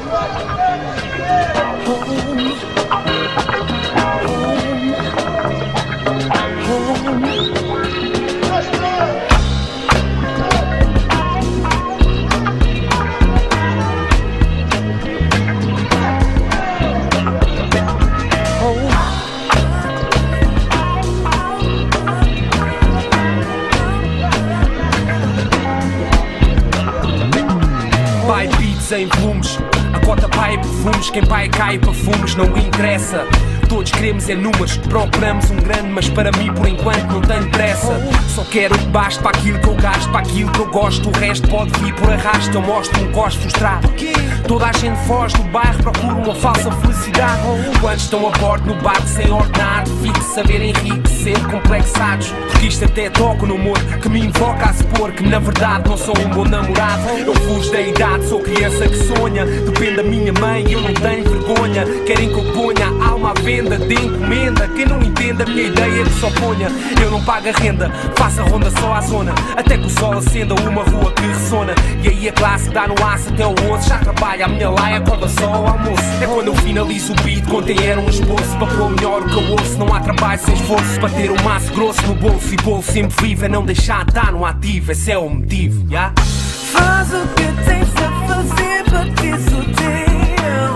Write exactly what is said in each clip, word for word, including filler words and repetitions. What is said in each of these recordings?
Pai beats em volumes, a cota pai perfumes, quem pai cai perfumes, não interessa. Todos queremos é números, procuramos um grande, mas para mim por enquanto não tenho pressa. Só quero que baste para aquilo que eu gasto, para aquilo que eu gosto, o resto pode vir por arrasto. Eu mostro um cos frustrado. Toda a gente foge do bairro, procura uma falsa felicidade. Quantos estão a bordo no barco sem ordenado, fique saber enriquecer complexados. Porque isto até toca no humor que me invoca a supor que na verdade não sou um bom namorado. Eu fujo da idade, sou criança que sonha, depende da minha mãe e eu não tenho vergonha. Querem que eu ponha a alma à venda de encomenda. Quem não entende a minha ideia é que só ponha. Eu não pago a renda, faço a ronda só à zona, até que o sol acenda uma rua que ressona. E aí a classe dá no aço até o osso. Já trabalha a minha laia, acorda só ao almoço. É quando eu finalizo o beat, contém era um esboço. Para pôr melhor o que eu ouço, não há trabalho sem esforço. Para ter um maço grosso no bolso e bolo sempre vivo. É não deixar de estar no ativo, esse é o motivo, yeah? Faz o que tens a fazer para ter o teu.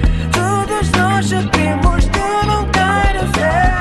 Todos nós sabemos que não cai no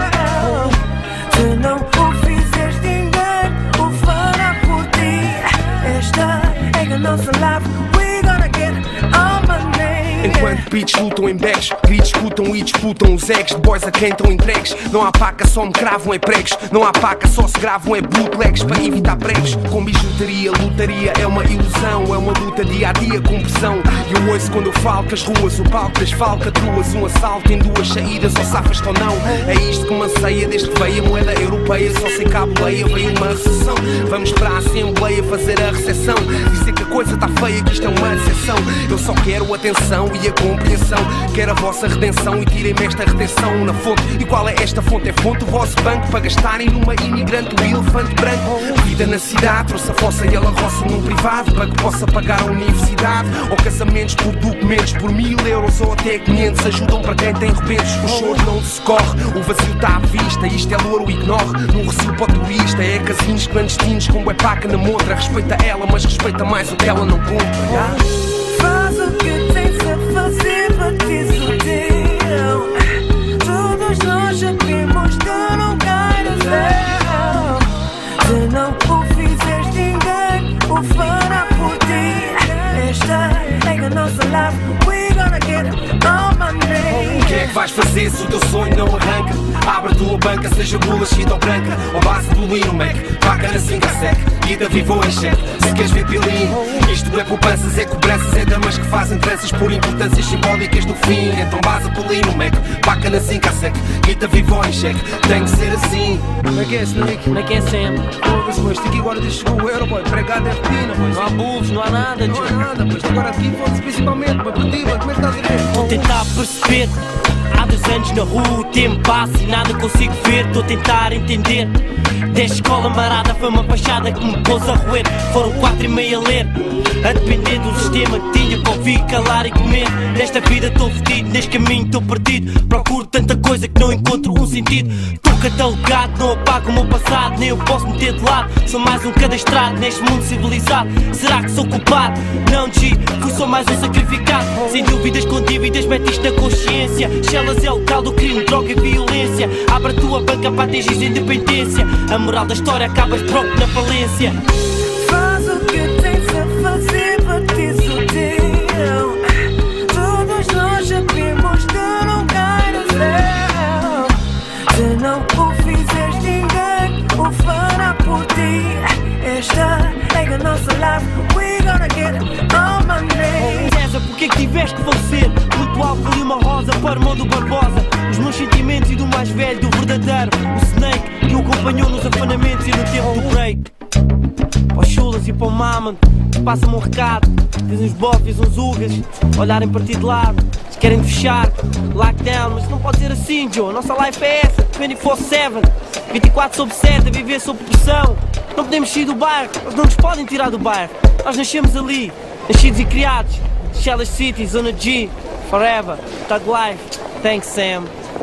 céu. Se não o fizeres ninguém o fará por ti. Esta é a nossa life, we gonna get all my name. Enquanto beats lutam em backs, gritos escutam e disputam os eggs de boys a quem estão entregues. Não há paca, só me cravam é pregos. Não há paca, só se gravam é bootlegs para evitar pregos. Com bijutaria, lutaria é uma ilusão, é uma luta dia a dia com pressão. E eu ouço quando eu falo que as ruas, o palco das falcatruas, um assalto em duas saídas, ou safas ou não. É isto que me anseia desde que veio a moeda europeia. Só sei que à boleia veio uma recessão. Vamos para a Assembleia fazer a recepção, dizer que a coisa está feia, que isto é uma decepção. Eu só quero atenção e a compreensão, quero a vossa redenção e tirem-me esta retenção na fonte. E qual é esta fonte? É fonte do vosso banco para gastarem numa imigrante o elefante branco. Vida na cidade, trouxe a fossa e ela roça num privado para que possa pagar a universidade. Ou casamentos por documentos por mil euros ou até quinhentos ajudam para quem tem rebentos. O choro não se corre, o vazio está à vista, isto é louro, ignore. No recio para o turista, é casinos clandestinos com bué paca na montra. Respeita ela, mas respeita mais o que ela não compra, yeah? Faz o que tens a fazer para ter o teu. Todos nós sabemos que não cai no céu. Se não o fizeres ninguém o fará por ti. Esta é a nossa life, we gonna get all my name. O que é que vais fazer se o teu sonho não arranca? Abre a tua banca, seja bula, chita ou branca, ou base do Lino Mac, vaca na cinco a sec, guida viva ou em cheque. Se queres ver pilinho, isto é poupanças, é cobranças, é damas que fazem tranças por importâncias simbólicas no fim. Então base do Lino Mac, vaca na cinco a sec, guida viva ou em cheque. Tem que ser assim. Como é que é, Snake? Como é que é sempre? Foda-se, pois, aqui agora diz chegou o euro, boy, pregado é rotina, pois. Não há burros, não há nada, Não há nada, pois, agora aqui foda-se principalmente, boy, para ti, boy, como é que estás a ver? Estou a tentar perceber. Há dois anos na rua, o tempo passa e nada consigo ver. Estou a tentar entender. Desde escola marada foi uma baixada que me pôs a roer. Foram quatro e meia a ler, a depender do sistema que tinha para ouvir, calar e comer. Nesta vida estou fedido, neste caminho estou perdido. Procuro tanta coisa que não encontro um sentido. Estou catalogado, não apago o meu passado, nem eu posso meter de lado. Sou mais um cadastrado neste mundo civilizado. Será que sou culpado? Não, G, fui só mais um sacrificado. Sem dúvidas com dívidas, mete isto na consciência. Chelas é o local do crime, droga e violência. Abre a tua banca para atingir independência. A moral da história acabas próprio na falência. Faz o que tens a fazer para ter o teu. Todos nós sabemos que não cai no céu. Se não o fizeres ninguém o fará por ti. Esta é a nossa life, we gonna get all my name. César, porque que tiveste que falecer? Muito álcool e uma rosa para o mão do Barbosa. Os meus sentimentos e do mais velho, do verdadeiro. O Snake que o acompanhou nos afanamentos e no tempo do break. Para os chulas e para o Maman, passa-me um recado. Tens uns bofes, uns ugas, olharem para ti de lado. Se querem fechar, lockdown, mas não pode ser assim, Joe. Nossa life é essa, vinte e quatro sete, vinte e quatro sobre sete, a viver sob pressão. Não podemos sair do bairro, eles não nos podem tirar do bairro. Nós nascemos ali, nascidos e criados. Shelly City, Zona G, Forever, Thug Life. Thanks, Sam.